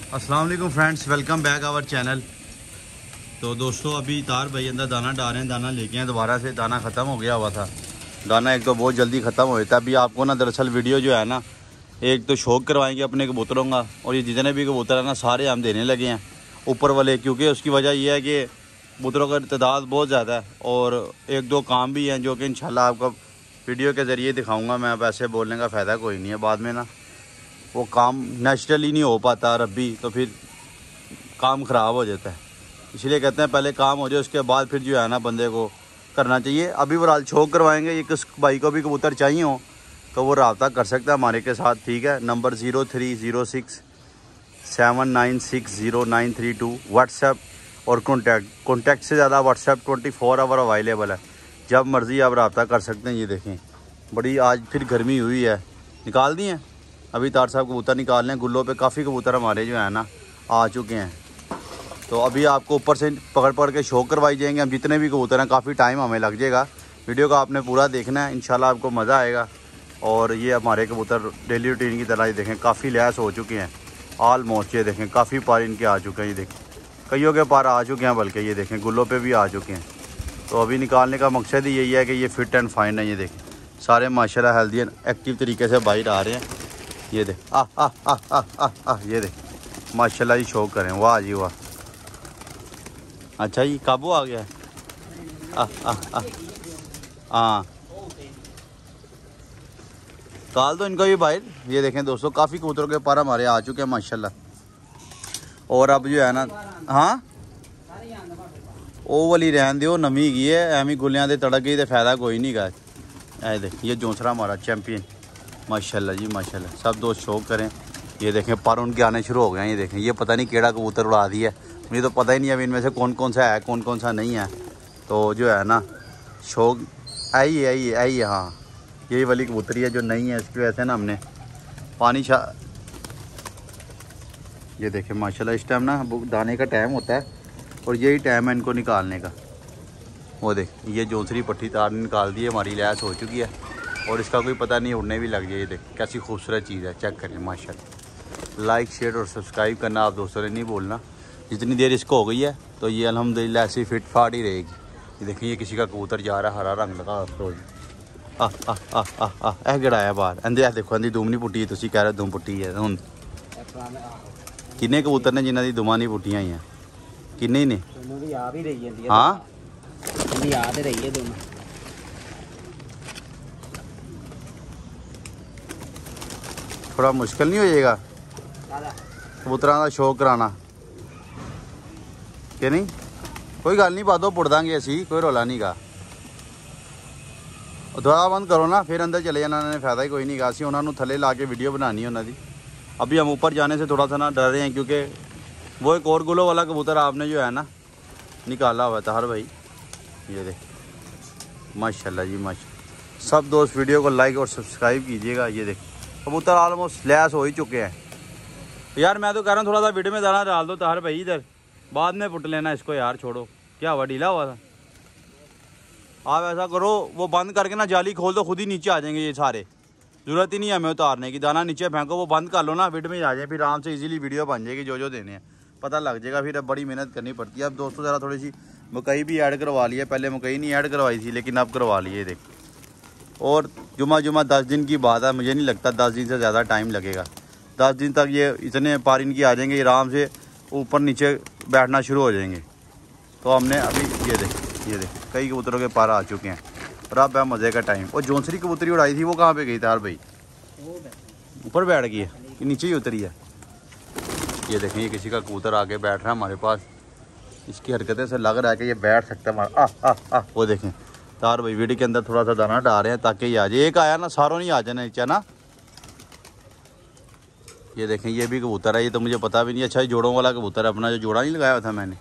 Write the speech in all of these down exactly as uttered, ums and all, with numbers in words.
अस्सलाम वालेकुम friends, welcome back our channel. तो दोस्तों अभी तार भाई अंदर दाना डाल रहे हैं, दाना लेके हैं दोबारा से। दाना ख़त्म हो गया हुआ था, दाना एक तो बहुत जल्दी ख़त्म हो जाता है। अभी आपको ना दरअसल वीडियो जो है ना, एक तो शौक करवाएंगे अपने कबूतरों का, और ये जितने भी कबूतर हैं ना सारे हम देने लगे हैं ऊपर वाले, क्योंकि उसकी वजह यह है कि कबूतरों का तादाद बहुत ज़्यादा है और एक दो काम भी हैं जो कि इंशाल्लाह आपको वीडियो के ज़रिए दिखाऊँगा मैं। वैसे बोलने का फ़ायदा कोई नहीं है, बाद में ना वो काम नेचुरली नहीं हो पाता रब्बी, तो फिर काम ख़राब हो जाता है। इसलिए कहते हैं पहले काम हो जाए उसके बाद फिर जो है ना बंदे को करना चाहिए। अभी फिलहाल शौक करवाएंगे। ये किस भाई को भी कबूतर चाहिए हो तो वो रब्ता कर सकता है हमारे के साथ, ठीक है। Number zero three zero six seven nine six zero nine three two WhatsApp और कॉन्टैक्ट कॉन्टैक्ट से ज़्यादा WhatsApp twenty four hour available है, जब मर्ज़ी आप रब्ता कर सकते हैं। ये देखें बड़ी आज फिर गर्मी हुई है, निकाल दी हैं अभी तार साहब कबूतर निकाल लें। गुल्लों पे काफ़ी कबूतर हमारे जो है ना आ चुके हैं, तो अभी आपको ऊपर से पकड़ पकड़ के शौक करवाई जाएंगे। हम जितने भी कबूतर हैं काफ़ी टाइम हमें लग जाएगा, वीडियो का आपने पूरा देखना है, इंशाल्लाह आपको मज़ा आएगा। और ये हमारे कबूतर डेली रूटीन की तरह ही देखें काफ़ी लैस हो चुके हैं ऑलमोस्ट। ये देखें काफ़ी पार इनके आ चुके हैं, ये देखें कईयों के पार आ चुके हैं, बल्कि ये देखें गुल्लों पे भी आ चुके हैं। तो अभी निकालने का मकसद ही यही है कि ये फिट एंड फाइन है। ये देखें सारे माशाल्लाह हेल्दी एंड एक्टिव तरीके से बाहर आ रहे हैं। ये देख आ आ आ आ आ आ ये देख माशाल्लाह जी, शौक करें, वाह जी वाह। अच्छा जी काबू आ गया है। आ आ आ हाँ काल तो इनको भी बाहर। ये देखें दोस्तों काफ़ी कबूतरों के पर हमारे आ चुके हैं माशाल्लाह। और अब जो है ना, हाँ वो वाली रहन दो, नमी गई है एवं गुलियां दे तड़क गई तो फायदा कोई नहीं गा। ऐ देख ये जोंसरा हमारा चैंपियन माशाल्लाह जी माशाल्लाह। सब दोस्त शौक करें। ये देखें पर उनके आने शुरू हो गए हैं। ये देखें ये पता नहीं केड़ा कबूतर उड़ा दिया है, मुझे तो पता ही नहीं है इनमें से कौन कौन सा है कौन कौन सा नहीं है। तो जो है ना शौक आई है आई है आई है हाँ यही वाली कबूतरी है जो नहीं है, इसकी वजह से ना हमने पानी छा। ये देखें माशाल्लाह इस टाइम ना दाने का टाइम होता है और यही टाइम है इनको निकालने का। वो देख ये जोंसरी पट्टी तार निकाल दी है, हमारी लैस हो चुकी है और इसका कोई पता नहीं उड़ने भी लग जाए। ये देख कैसी खूबसूरत चीज़ है, चेक करें माशाल्लाह। लाइक शेयर और सब्सक्राइब करना आप दोस्तों ने नहीं बोलना। जितनी देर इसको हो गई है तो ये अल्हम्दुलिल्लाह ऐसी फिट फाट ही रहेगी। ये देखिए ये किसी का कबूतर जा रहा है, हरा रंग लगा रोज। आ आ आ आ आ ए गड़ाया बाहर अंदे आ देखो अंदी दुम नहीं पुट्टी, तुसी कह रहे दुम पुट्टी है। हुन किन्ने कबूतर ने जिन्हां दी दुमां नहीं पुट्टियां होईयां? किन्ने ने? हाँ थोड़ा मुश्किल नहीं हो जाएगा कबूतरां दा शौक कराना कि नहीं? कोई गल नहीं, बादो पुट देंगे असी, कोई रौला नहीं गा। थोड़ा बंद करो ना, फिर अंदर चले जाना, ने फायदा ही कोई नहीं गा। असी उन्होंने थले ला के वीडियो बनानी है उन्होंने। अभी हम ऊपर जाने से थोड़ा सा ना डर रहे हैं, क्योंकि वो एक और गुलो वाला कबूतर आपने जो है ना निकाला हुआ था हर भाई। ये देख माशाल्लाह जी माशाल्लाह। सब दोस्त वीडियो को लाइक और सब्सक्राइब कीजिएगा। ये देख कबूतर ऑलमोस्ट लैस हो ही चुके हैं। यार मैं तो कह रहा हूँ थोड़ा सा वीडियो में दाना डाल दो तार भाई, इधर बाद में पुट लेना इसको यार, छोड़ो क्या हुआ ढीला हुआ था। आप ऐसा करो वो बंद करके ना जाली खोल दो, खुद ही नीचे आ जाएंगे ये सारे, ज़रूरत ही नहीं है हमें उतारने की। दाना नीचे फेंको, वो बंद कर लो ना, फिट में आ जाए, फिर आराम से इजीली वीडियो बन जाएगी। जो जो देने हैं पता लग जाएगा, फिर अब बड़ी मेहनत करनी पड़ती है। अब दोस्तों ज़रा थोड़ी सी मकई भी ऐड करवा ली है, पहले मकई नहीं ऐड करवाई थी लेकिन अब करवा ली है देख। और जुमा जुमा दस दिन की बात है, मुझे नहीं लगता दस दिन से ज़्यादा टाइम लगेगा। दस दिन तक ये इतने पार इनकी आ जाएंगे, आराम से ऊपर नीचे बैठना शुरू हो जाएंगे। तो हमने अभी ये देख ये देख कई कबूतरों के पार आ चुके हैं और अब है मज़े का टाइम। और जोंसरी कबूतरी उड़ाई थी वो कहाँ पे गई तार भाई? ऊपर बैठ गई है कि नीचे ही उतरी है? ये देखें ये किसी का कबूतर आके बैठ रहा है हमारे पास, इसकी हरकतें से लग रहा है कि ये बैठ सकता है हमारा। आ आ आ वो देखें तार भाई वीडियो के अंदर थोड़ा सा दाना डाल रहे हैं ताकि ये आ जाए। एक आया ना सारों नहीं आ जाना नीचे ना। ये देखें ये भी कबूतर है, ये तो मुझे पता भी नहीं। अच्छा ये जोड़ों वाला कबूतर है अपना, जो जोड़ा नहीं लगाया था मैंने।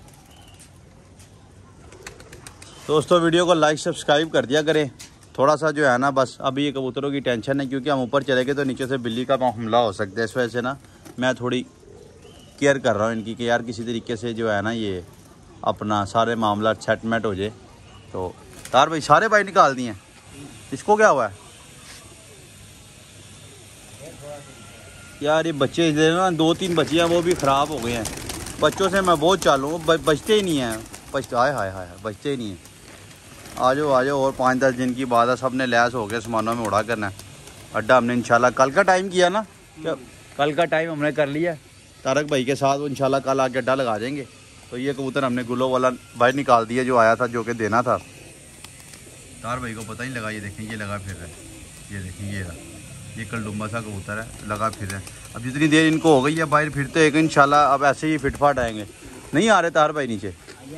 दोस्तों वीडियो को लाइक सब्सक्राइब कर दिया करें। थोड़ा सा जो है ना बस अभी ये कबूतरों की टेंशन है, क्योंकि हम ऊपर चले गए तो नीचे से बिल्ली का हमला हो सकता है। इस वजह से ना मैं थोड़ी केयर कर रहा हूँ इनकी कि यार किसी तरीके से जो है ना ये अपना सारे मामला सेटमेंट हो जाए। तो तार भाई सारे भाई निकाल दिए हैं, इसको क्या हुआ है? यार ये बच्चे इधर ना दो तीन बच्चियाँ वो भी ख़राब हो गए हैं। बच्चों से मैं बहुत चालू हूँ, बचते ही नहीं हैं। बचते हाय हाय हाय बचते ही नहीं हैं। आ जाओ आ जाओ, और पाँच दस दिन की बात है, सब ने लैस हो गए सामानों में उड़ा करना है। अड्डा हमने इंशाल्लाह कल का टाइम किया ना, क्या कल का टाइम हमने कर लिया तारक भाई के साथ। वो इंशाल्लाह कल आके अड्डा लगा देंगे। तो ये कबूतर हमने गुलो वाला बाहर निकाल दिया जो आया था, जो कि देना था। तार भाई को पता ही लगा। ये देखें ये लगा फिर रहा है, ये देखें ये रहा, ये कलडुम्बा सा कबूतर है, लगा फिर रहा है। अब जितनी देर इनको हो गई है बाहर फिर तो एक इंशाल्लाह अब ऐसे ही फिटफाट आएंगे। नहीं आ रहे तार भाई नीचे?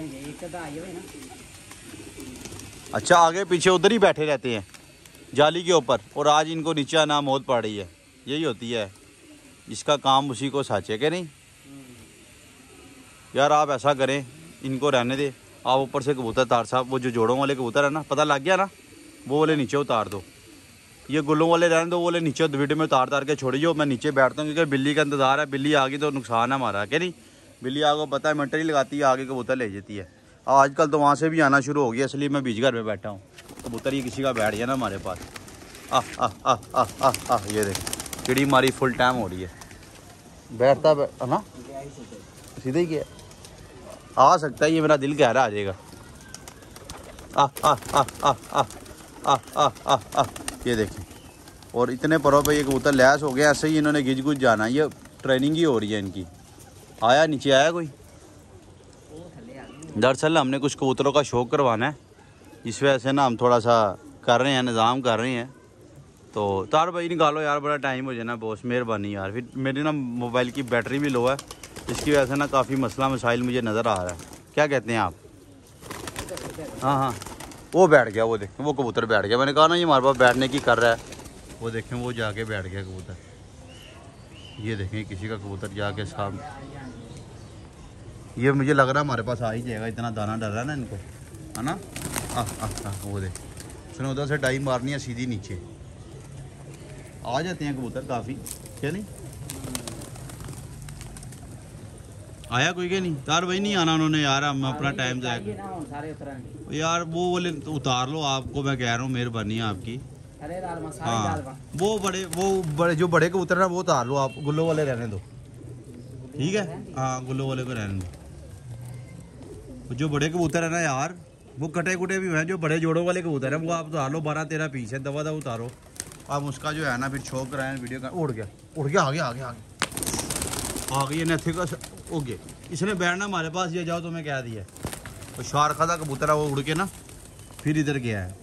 अच्छा आगे पीछे उधर ही बैठे रहते हैं जाली के ऊपर, और आज इनको नीचे आना मौत पड़ रही है। यही होती है, इसका काम उसी को साचे के नहीं। यार आप ऐसा करें, इनको रहने दे। आप ऊपर से कबूतर तार साहब, वो जो जोड़ों वाले कबूतर है ना, पता लग गया ना, वो वाले नीचे उतार दो। ये गुल्लों वाले रहने दो, वो वाले नीचे वीडियो में उतार तार के छोड़िए। मैं नीचे बैठता हूँ क्योंकि बिल्ली का इंतजार है। बिल्ली आ गई तो नुकसान है हमारा, क्या नहीं? बिल्ली आगे पता है मिनट ही लगाती है, आगे कबूतर ले जाती है। आजकल तो वहाँ से भी आना शुरू हो गया, इसलिए मैं बीच घर में बैठा हूँ। कबूतर ये किसी का बैठ गया ना हमारे पास। आह आह आह आह आह आह ये देख चिड़ी मारी फुल टाइम हो रही है। बैठता है ना सीधे ही गया, आ सकता है। ये मेरा दिल कह रहा आ जाएगा। आह आह आह आह आह आह आह आह ये देखें। और इतने परों पे ये कबूतर लैस हो गया। ऐसे ही इन्होंने गिज गुज जाना, ये ट्रेनिंग ही हो रही है इनकी। आया नीचे आया कोई? दरअसल हमने कुछ कबूतरों का शौक़ करवाना है, इस वजह से ना हम थोड़ा सा कर रहे हैं, निज़ाम कर रहे हैं। तो तार भाई निकालो यार, बड़ा टाइम हो जाना बॉस, मेहरबानी यार। फिर मेरी ना मोबाइल की बैटरी भी लो है, इसकी वजह से ना काफ़ी मसला मसाइल मुझे नज़र आ रहा है। क्या कहते हैं आप? हाँ हाँ वो बैठ गया, वो देखें वो कबूतर बैठ गया। मैंने कहा ना ये हमारे पास बैठने की कर रहा है। वो देखें वो जाके बैठ गया कबूतर। ये देखें किसी का कबूतर जाके सामने। ये मुझे लग रहा है हमारे पास आ ही जाएगा, इतना दाना डर रहा है ना इनको, है ना? आ, आ, आ, वो देख उसने उधर से डाई मारनी है सीधी नीचे। आ जाते हैं कबूतर काफ़ी, क्या नहीं? आया कोई क्या नहीं? तार भाई नहीं आना उन्होंने यार, हम अपना टाइम जाएगा यार। वो बोले तो उतार लो, आपको मैं कह रहा हूँ, मेहरबानी है आपकी। हाँ वो बड़े वो बड़े जो बड़े कबूतर है वो उतार लो आप, गुल्लो वाले रहने दो, ठीक है? हाँ गुल्लो वाले को रहने दो। जो बड़े कबूतर है ना यार, वो कटे कुटे भी हैं, जो बड़े जोड़ों वाले कबूतर हैं वो आप उतार लो। बारह तेरह पीस है, दवा दवा उतारो आप। उसका जो है ना फिर शौक कराएं वीडियो का। उड़ गया उड़ गया आ गया आ गया आ गया आ गई नथे का हो गया। इसने बैठना हमारे पास, ये जाओ तो मैं कह दिया। वो शारखा था कबूतर है, वो उड़ के ना फिर इधर गया है।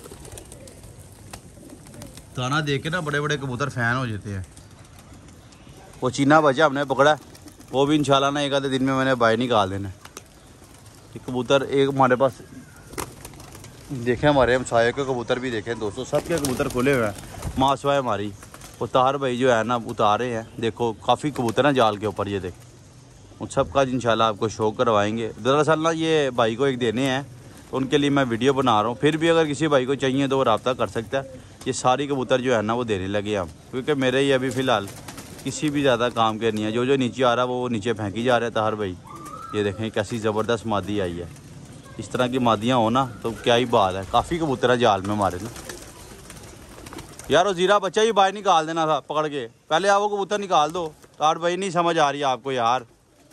दाना देख के ना बड़े बड़े कबूतर फैन हो जाते हैं। वो चीना बचा हमने पकड़ा, वो भी इंशाल्लाह ना एक आधे दिन में मैंने बाहर निकाल देना। ये कबूतर एक हमारे पास देखें, हमारे हमसाये के कबूतर भी देखें दोस्तों, सब के कबूतर खुले हुए हैं। मासवाए हमारी वो तार भाई जो है ना उतारे हैं, देखो काफ़ी कबूतर हैं जाल के ऊपर। ये देख उन सब का इंशाल्लाह आपको शौक करवाएंगे। दरअसल ना ये भाई को एक देने हैं, तो उनके लिए मैं वीडियो बना रहा हूँ। फिर भी अगर किसी भाई को चाहिए तो वो रब्ता कर सकता है। ये सारी कबूतर जो है ना वो देने लगे हम, क्योंकि मेरे ही अभी फ़िलहाल किसी भी ज़्यादा काम के नहीं है। जो जो नीचे आ रहा है वो नीचे फेंकी जा रहा है तार भाई। ये देखें कैसी ज़बरदस्त मादी आई है। इस तरह की मादियाँ हो ना तो क्या ही बात है। काफ़ी कबूतर है जाल में हमारे ना यार। वो जीरा बच्चा ही बाहर निकाल देना था पकड़ के, पहले आप वो कबूतर निकाल दो। तार भाई नहीं समझ आ रही है आपको यार।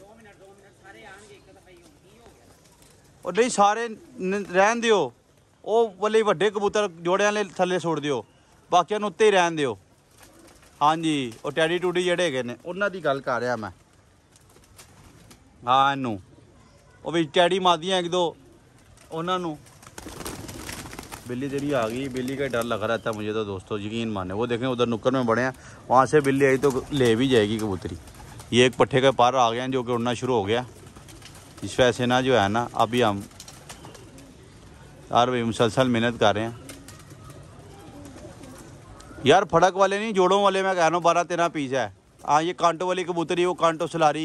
और नहीं सारे रहन दियो, वो वाले वड्डे कबूतर जोड़े वाले थले छोड़ दियो, बाकियां उत्ते ही रहन दियो। हाँ जी वो टैडी टूडी जेडे हैगे ने उन्हां दी गल कर रहा मैं। हाँ इनू वो भी टैडी मादियां एक दो उन्होंने। बिल्ली तेरी आ गई, बिल्ली का डर लग रहा था मुझे तो दोस्तों, यकीन माने। वो देखें उधर नुक्कड़ में बड़े हैं, वहाँ से बिल्ली आई तो ले भी जाएगी कबूतरी। ये एक पट्ठे के पार आ गए हैं जो कि उड़ना शुरू हो गया। इस वजह से ना जो है ना अभी हम यार भाई मुसलसल मेहनत कर रहे हैं यार। फड़क वाले नहीं जोड़ों वाले मैं कह रहा हूँ, बारह तेरह पीस है। हाँ ये कांटो वाली कबूतरी, वो कांटो सलारी।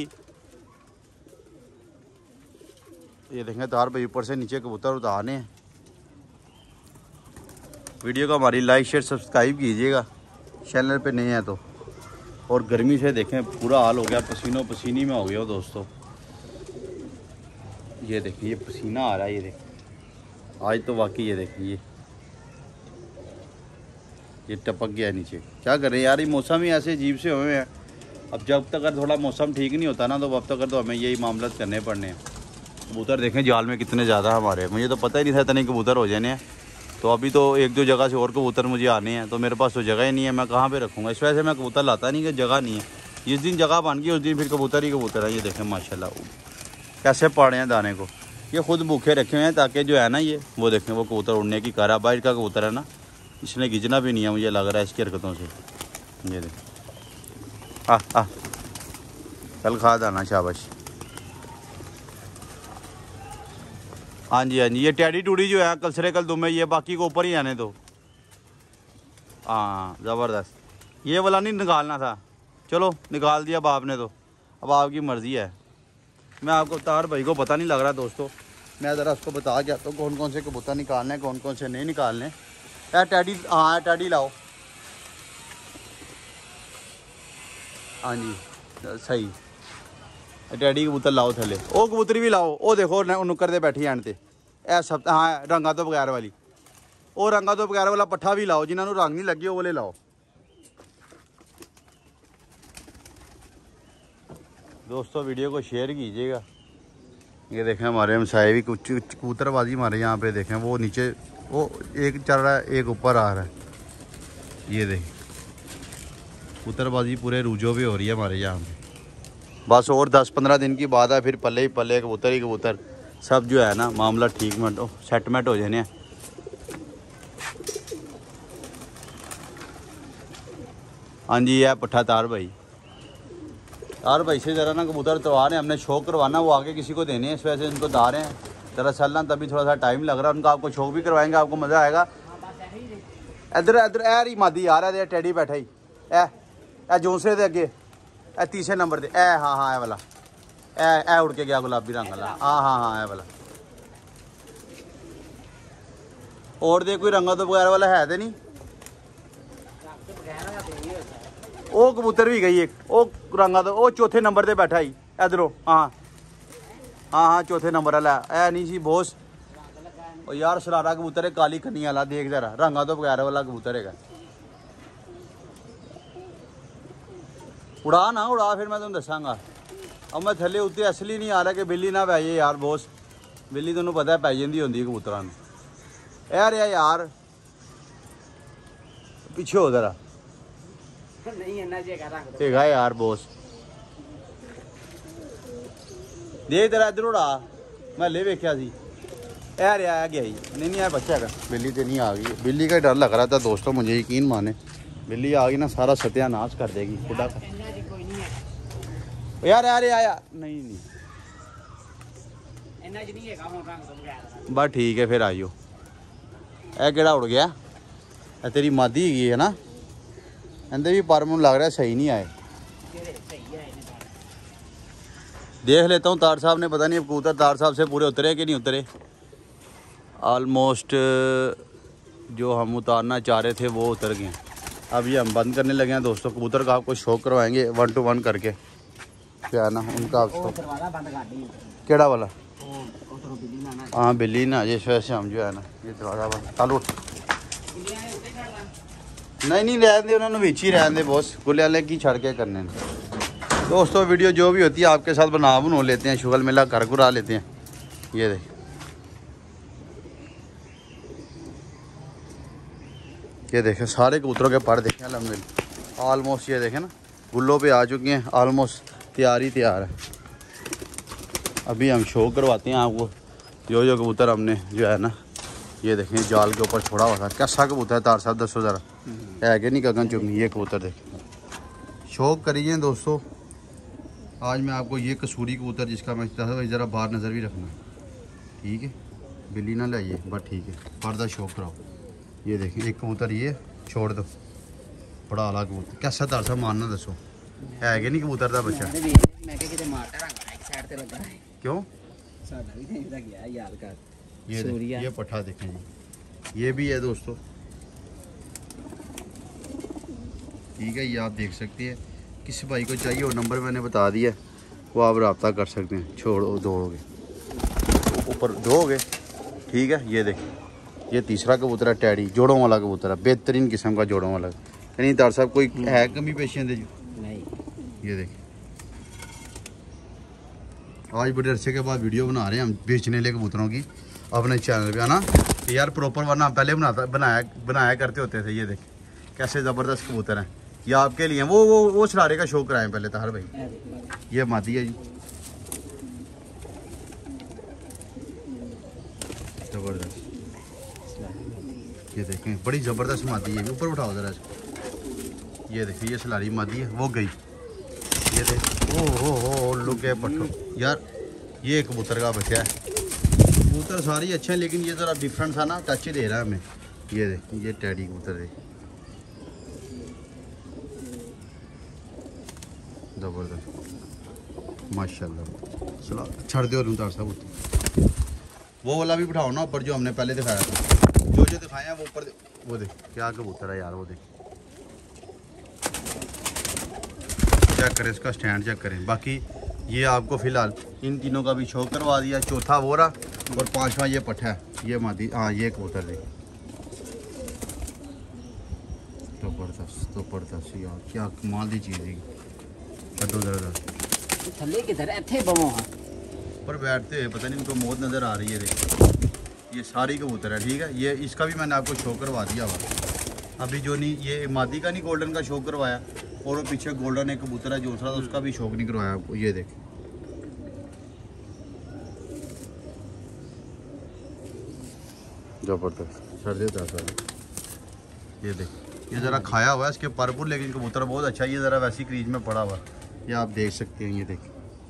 ये देखें तार भाई ऊपर से नीचे कबूतर उतारने हैं। वीडियो को हमारी लाइक शेयर सब्सक्राइब कीजिएगा चैनल पे नए हैं तो। और गर्मी से देखें पूरा हाल हो गया, पसीनों पसीनी में हो गया हो दोस्तों। ये देखिए ये पसीना आ रहा है, ये देखिए आज तो वाकई ये देखिए ये ये टपक गया नीचे। क्या करें यार, ये मौसम ही ऐसे अजीब से हुए हैं। अब जब तक अगर थोड़ा मौसम ठीक नहीं होता ना तो अब तक तो हमें यही मामला करने पड़ने हैं। कबूतर देखें जाल में कितने ज़्यादा हमारे, मुझे तो पता ही नहीं था इतने कबूतर हो जाने हैं। तो अभी तो एक दो जगह से और कबूतर मुझे आने हैं, तो मेरे पास तो जगह ही नहीं है, मैं कहाँ पे रखूँगा। इस वजह से मैं कबूतर लाता नहीं कि जगह नहीं है। जिस दिन जगह बन गई उस दिन फिर कबूतर ही कबूतर है। ये देखें माशाल्लाह कैसे पाड़े हैं दाने को, ये खुद भूखे रखे हुए हैं ताकि जो है ना ये वो देखें वो कबूतर उड़ने की कारा। बाहर का कबूतर है ना, इसने गिजना भी नहीं है मुझे लग रहा है इसकी हरकतों से। ये देख आ आ कल खा दाना शाबाश। हाँ जी हाँ जी, ये टैडी टूडी जो है कलसरे कल दुमे, ये बाकी को ऊपर ही आने दो। हाँ ज़बरदस्त, ये वाला नहीं निकालना था, चलो निकाल दिया अब आपने, तो अब आपकी मर्ज़ी है। मैं आपको तार भाई को पता नहीं लग रहा दोस्तों, मैं ज़रा उसको बता गया तो कौन कौन से कबूतर निकालने कौन कौन से नहीं निकालने। ए टैडी, हाँ टैडी लाओ। हाँ जी सही, टैडी कबूतर लाओ थले, ओ कबूतरी भी लाओ। ओ देखो नुक्कर दे बैठी एंड ते ए सब, हाँ रंगा तो बगैर वाली, ओ रंगा तो बगैर वाला पट्ठा भी लाओ, जिन्होंने रंग नहीं लगे वो वाले लाओ। दोस्तों वीडियो को शेयर कीजिएगा। ये देखें हमारे हमसाए भी कुछ कबूतरबाजी हमारे यहाँ पे देखें, वो नीचे वो एक चल रहा है एक ऊपर आ रहा है। ये देखें कबूतरबाजी पूरे रूजो पे हो रही है हमारे यहाँ पे। बस और दस पंद्रह दिन की बात है, फिर पल्ले ही पल्ले कबूतर ही कबूतर सब जो है ना मामला ठीक मत सेटमेंट हो जाने। हाँ जी यह पट्ठा तार भाई, तार भाई से ज़रा ना कबूतर उतरवा रहे हैं, हमने शौक करवाना, वो आगे किसी को देने हैं, इस वजह से इनको दा रहे हैं। ज़रा चलना तभी थोड़ा सा टाइम लग रहा है उनका, आपको शौक भी करवाएंगे, आपको मज़ा आएगा। इधर इधर ए रही मादी आ रहा है, टैडी बैठा ही ए ए जोंसरे दे अगे ए तीसरे नंबर दे ए, हाँ हाँ ए वाला ए ए उड़ के गया गुलाबी रंग वाला, हाँ हाँ हाँ ए वाला। और दे कोई रंगा तो बगैर वाला है तो नहीं, ओ कबूतर भी गई एक, ओ रंगा तो ओ चौथे नंबर पे बैठा ही इधरों, हाँ हाँ हाँ चौथे नंबर वाला ए नहीं सी बोस। और यार शरारा कबूतर है काली खन्नी वाला, देख जरा रंगा तो बगैर वाला कबूतर है। उड़ा ना उड़ा फिर मैं तुम दसांगा। अब मैं थले उत्ते असली नहीं आ रहा कि बिल्ली ना पै जाए यार बोस, बिल्ली तेन पता है पै जाती होंगी कबूतरां नूं। यार यार यार पिछे हो जरा है यार बोस, देख तेरा इधर उड़ा, मैं ले वेख्या सी यार आ गया ही नहीं नहीं यार बच्चा है। बिल्ली तो नहीं आ गई, बिल्ली का डर लग रहा था दोस्तों, मुझे यकीन माने बिल्ली आ गई ना सारा सत्यानाश कर देगी खुदा का। यार यार आया नहीं नहीं बस ठीक है फिर आइयो। ए केड़ा उड़ गया, ए तेरी मादी हैगी है ना, इंदे भी पर मैनूं लग रहा सही नहीं आए। देख लेता हूँ तार साहब ने, पता नहीं कबूतर तार साहब से पूरे उतरे कि नहीं उतरे। ऑलमोस्ट जो हम उतारना चाह रहे थे वो उतर गए। अब ये हम बंद करने लगे हैं दोस्तों, कबूतर का आपको शौक करवाएंगे वन टू वन करके, क्या ना उनका आपको केड़ा वाला, हाँ बिल्ली ना, जिस वजह से हम जो है ना ये दरवाजा बंद चालू। नहीं नहीं रहने दे, उन्होंने बीच ही रहने दे बॉस, गुले वाले की छड़ के करने दोस्तों। वीडियो जो भी होती है आपके साथ बना बनो लेते हैं, शुगल मेला कर घुरा लेते हैं। ये देख ये देखें सारे कबूतरों के पर देखें अल्हम्दुलिल्लाह ऑलमोस्ट, ये देखें ना गुल्लों पे आ चुके हैं, ऑलमोस्ट तैयार ही तैयार है। अभी हम शो करवाते हैं आपको जो जो कबूतर हमने जो है ना ये देखें जाल के ऊपर छोड़ा हुआ था। कैसा कबूतर है तार साहब दसो ज़रा, है कि नहीं गगन चुगनी। ये कबूतर देखें शौक करिए दोस्तों। आज मैं आपको ये कसूरी कबूतर जिसका मैं ज़रा बाहर नज़र भी रखना, ठीक है बिल्ली ना लाइए बस, ठीक है पर्दा शौक कराओ। ये देखें एक कबूतर ये छोड़ दो, बड़ा आला कबूतर, कैसा तार साहब मानना दसो, है कि नहीं कबूतर का बच्चा। क्यों ये ये पट्ठा देखें जी, ये भी है दोस्तों, ठीक है ये आप देख सकते हैं। किसी भाई को चाहिए वो नंबर मैंने बता दिया, वो आप रब्ता कर सकते हैं। छोड़ो दौड़ोगे ऊपर दोगे, ठीक है। ये देखें ये तीसरा कबूतर है टैडी, जोड़ों वाला कबूतर है, बेहतरीन किस्म का जोड़ों वाला। नहीं तार साहब कोई है कमी पेशी अंदर जी? नहीं ये देखिए आज बड़े अरसे के बाद वीडियो बना रहे हैं हम बेचने वाले कबूतरों की अपने चैनल पे, है ना यार। प्रॉपर वरना पहले बनाता बनाया बनाया करते होते थे। ये देखिए कैसे ज़बरदस्त कबूतर हैं, ये आपके लिए वो वो वो सरारे का शौक कराएं पहले ताहर भाई। ये मादी है जी, ज़बरदस्त। ये देखें बड़ी ज़बरदस्त मादी है, ऊपर उठाओ ज़रा इसको। ये देखिए ये सलारी मादी है, वो गई। ये देख ओ हो हो लुके पट्टो यार, ये कबूतर का बच्चा है। कबूतर सारी अच्छे हैं लेकिन ये ज़रा डिफरेंट सा ना टच दे रहा है हमें। ये देख ये टैडी कबूतर देख, ज़बरदस्त माशाल्लाह। चलो छड़ दो रूम साहब, वो वाला भी बिठाओ ना ऊपर जो हमने पहले दिखाया था। जो जो दिखाए हैं वो ऊपर, वो देख क्या कबूतर है यार, वो देख चेक करें इसका स्टैंड चेक करें। बाकी ये आपको फ़िलहाल इन तीनों का भी शौक करवा दिया, चौथा वो रहा और पांचवा ये पट्ठा है, ये मादी। हाँ ये कबूतर देख ज़बरदस्त ज़बरदस्त यार, क्या कमाल की चीज़ है। छो जरा थले किधर इथे बमो पर बैठते हुए पता नहीं इनको मौत नज़र आ रही है। देख ये सारी कबूतर है, ठीक है। ये इसका भी मैंने आपको शो करवा दिया हुआ अभी, जो नहीं ये मादी का नहीं गोल्डन का शो करवाया, और वो पीछे गोल्डन एक कबूतर है जो दूसरा था उसका भी शौक नहीं करवाया आपको। ये देख ज़बरदस्त सर देता सर। ये देख ये ज़रा खाया हुआ है इसके परपुर, लेकिन कबूतर बहुत अच्छा है। ये ज़रा वैसी क्रीज में पड़ा हुआ, ये आप देख सकते हैं। ये देख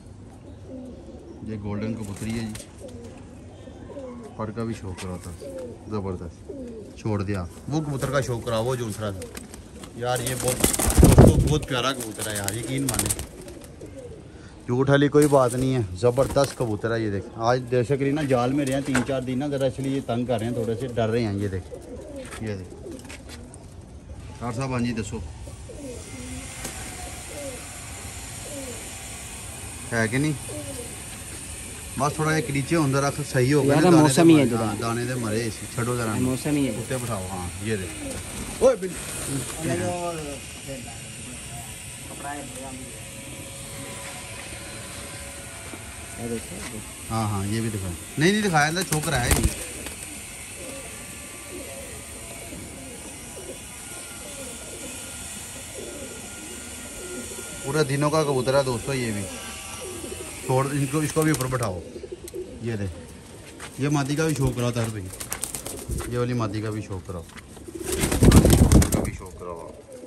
ये गोल्डन कबूतरी है जी, पर का भी शौक करा था ज़बरदस्त। छोड़ दिया वो कबूतर का शौक करा, वो जो दूसरा था यार। ये बहुत तो बहुत प्यारा कबूतर है यार, यकीन माने, झूठ वाली कोई बात नहीं है। ज़बरदस्त कबूतर है। ये देख आज दर्शक ना जाल में रहे हैं तीन चार दिन ना, ज़रा इसलिए तंग कर रहे हैं, थोड़े से डर रहे हैं। ये देख ये देख डॉक्टर साहब, हाँ जी दसो है कि नहीं। बस थोड़ा एक नीचे होंगे रख सही हो गया, मौसम ही है जो दाने दे मरे छड़ो जरा, मौसम ही है कुत्ते बिठाओ। हाँ ये देख ओए हाँ हाँ ये भी दिखाया नहीं नहीं दिखाया था, छोकरा है ये। पूरे दिनों का कबूतर है दोस्तों। ये भी छोड़ इनको, इसको भी ऊपर बैठाओ। ये दे ये मादी का भी शौक कराओ तार भाई, ये वाली मादी का भी शौक कराओ, का भी शौक कराओ,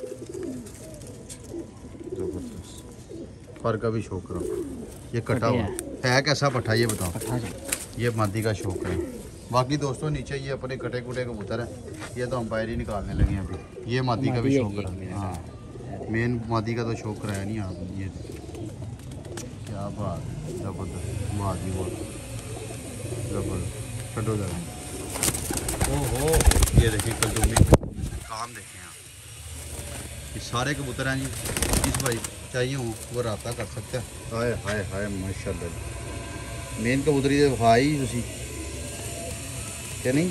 पर का भी शौक कराओ। ये कटा हुआ है कैसा पट्ठा ये बताओ। ये मादी का शौक है। बाकी दोस्तों नीचे ये अपने कटे कुटे कबूतर है, ये तो हम बाहर ही निकालने लगे हैं अभी। ये मादी का भी शौक करा, हाँ मेन मादी का तो शौक कराया नहीं आपने। ये क्या बात, ज़बरदस्त मादी, बहुत ज़बरदस्त। छो जरा ओहो ये देखिए कल तुम भी काम देखें आप, ये सारे कबूतर हैं जी। जिस भाई चाहिए हो वो रब्ता कर सकते हैं। हाय हाय हाय माशाल्लाह, मेन कबूतरी तो भाई तुसी क्या नहीं।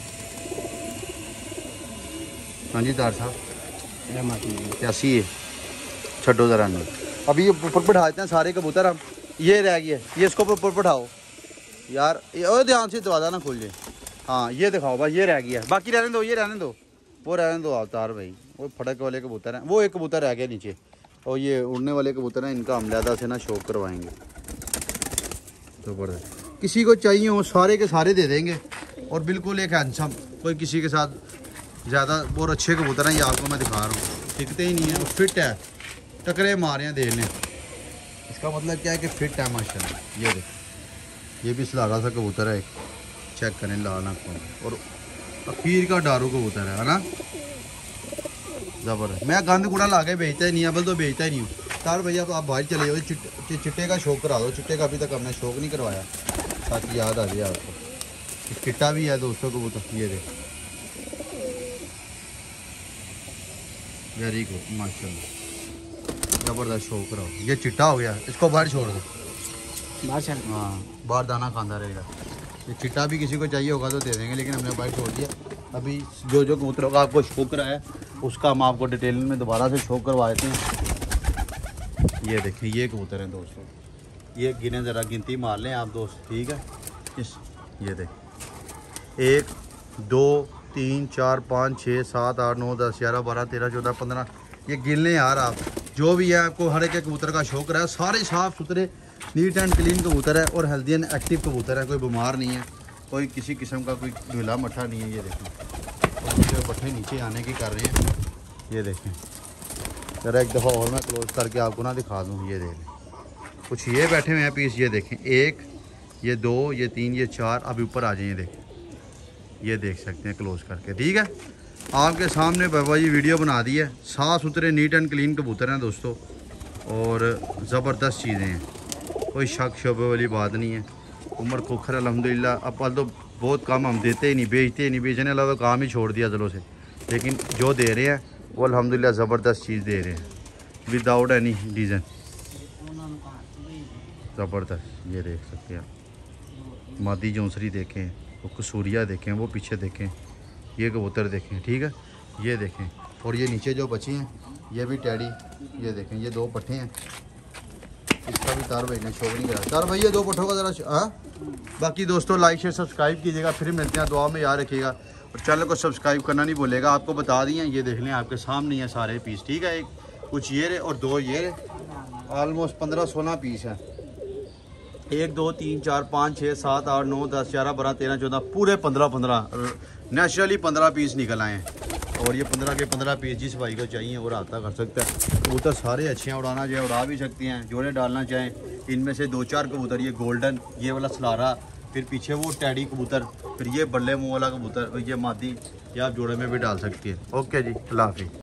हाँ जी दार साहब कैसी है, छो जरा नहीं। अभी ये ऊपर बैठा देते हैं सारे कबूतर हम। ये रह गया, ये इसको ऊपर बैठाओ यार, ये ध्यान से दरवाज़ा ना खोल जाए। हाँ ये दिखाओ बस, ये रह गया, बाकी रहने दो, ये रहने दो, वो रहने दो अवतार भाई। वो फड़क वाले कबूतर हैं, वो एक कबूतर रह गया नीचे, और ये उड़ने वाले कबूतर हैं, इनका हम ज़्यादा से ना शौक करवाएंगे। ज़बरदस्त, किसी को चाहिए हो सारे के सारे दे देंगे। और बिल्कुल एक हैंडसम, कोई किसी के साथ ज़्यादा बहुत अच्छे कबूतर हैं, ये आपको मैं दिखा रहा हूँ। टिकते ही नहीं है, फिट है, टकरे मारे हैं देने, इसका मतलब क्या है कि फिट है माशाल्लाह। ये देख ये भी सलारा सा कबूतर है एक, चेक करें लाल आँखों में, और अखीर का डारू कबूतर है ना, ज़बरदस्त। मैं गंद कूड़ा ला के बेचता ही नहीं, अबल तो बेचता ही नहीं हूँ। तार भैया तो आप बाहर चले जाओ, चिट्टे चिट्टे का शौक करा दो। चिट्टे का अभी तक हमने शौक नहीं करवाया, ताकि याद आ जाए आपको। चिट्टा भी है दोस्तों कबूतर, ये देख वेरी गुड माशाल्लाह, ज़बरदस्त शौक कराओ। ये चिट्टा हो गया, इसको बाहर छोड़ दो, बाहर छोड़, हाँ बाहर दाना खाता रहेगा। ये चिट्टा भी किसी को चाहिए होगा तो दे देंगे, लेकिन हमने बाहर छोड़ दिया। अभी जो जो कबूतरों का आपको शौक करा है उसका हम आपको डिटेल में दोबारा से शौक करवा देते हैं। ये देखें ये कबूतर हैं दोस्तों, ये गिने ज़रा गिनती मार लें आप दोस्त, ठीक है। इस ये देखें एक दो तीन चार पाँच छः सात आठ नौ दस ग्यारह बारह तेरह चौदह पंद्रह, ये गिन लें यार आप। जो भी है आपको हर एक कबूतर का शौक रहा है, सारे साफ़ सुथरे नीट एंड क्लीन कबूतर है और हेल्दी एंड एक्टिव कबूतर है, कोई बीमार नहीं है, कोई किसी किस्म का कोई ढीला मट्ठा नहीं है। ये देखें और जो पट्टे नीचे आने की कर रहे हैं, ये देखें ज़रा एक दफ़ा और मैं क्लोज करके आपको ना दिखा दूँ। ये देखें कुछ ये बैठे हुए हैं पीस, ये देखें एक ये दो ये तीन ये चार, अभी ऊपर आ जाइए देखें, ये देख सकते हैं क्लोज करके, ठीक है। आपके सामने बाबा जी वीडियो बना दी है, साफ़ सुथरे नीट एंड क्लीन कबूतर हैं दोस्तों और ज़बरदस्त चीज़ें हैं, कोई शक शबे वाली बात नहीं है। उमर खुखर अल्हम्दुलिल्लाह, अब तो बहुत कम हम देते ही नहीं, बेचते ही नहीं, बेचने वाला तो काम ही छोड़ दिया दिलों से, लेकिन जो दे रहे हैं वो अल्हम्दुलिल्लाह ज़बरदस्त चीज़ दे रहे हैं विदाउट एनी रीज़न, ज़बरदस्त। ये देख सकते हैं मादी जौंसरी देखें, वो कसूरिया देखें, वो पीछे देखें, ये कबूतर देखें, ठीक है। ये देखें और ये नीचे जो बची हैं ये भी टैडी, ये देखें ये दो पट्टे हैं, इसका भी तार भाई ने शौक नहीं करा। तार भाई ये दो पट्टों का ज़रा हाँ। बाकी दोस्तों लाइक शेयर सब्सक्राइब कीजिएगा, फिर मिलते हैं, दुआ में याद रखिएगा और चैनल को सब्सक्राइब करना नहीं भूलेगा। आपको बता दिए ये देख लें आपके सामने हैं सारे पीस, ठीक है। एक कुछ ये रहे और दो ये रहे, ऑलमोस्ट पंद्रह सोलह पीस है। एक दो तीन चार पाँच छः सात आठ नौ दस ग्यारह बारह तेरह चौदह, पूरे पंद्रह पंद्रह नेचुरली पंद्रह पीस निकल आए हैं और ये पंद्रह के पंद्रह पीस जिस भाई को चाहिए वो रब्ता कर सकता है। कबूतर सारे अच्छे हैं, उड़ाना चाहे उड़ा भी सकते हैं, जोड़े डालना चाहें, इनमें से दो चार कबूतर ये गोल्डन, ये वाला सलारा, फिर पीछे वो टैडी कबूतर, फिर ये बल्ले मुँह वाला कबूतर, ये मादी, ये आप जोड़े में भी डाल सकती है। ओके जी, अल्लाह हाफिज़।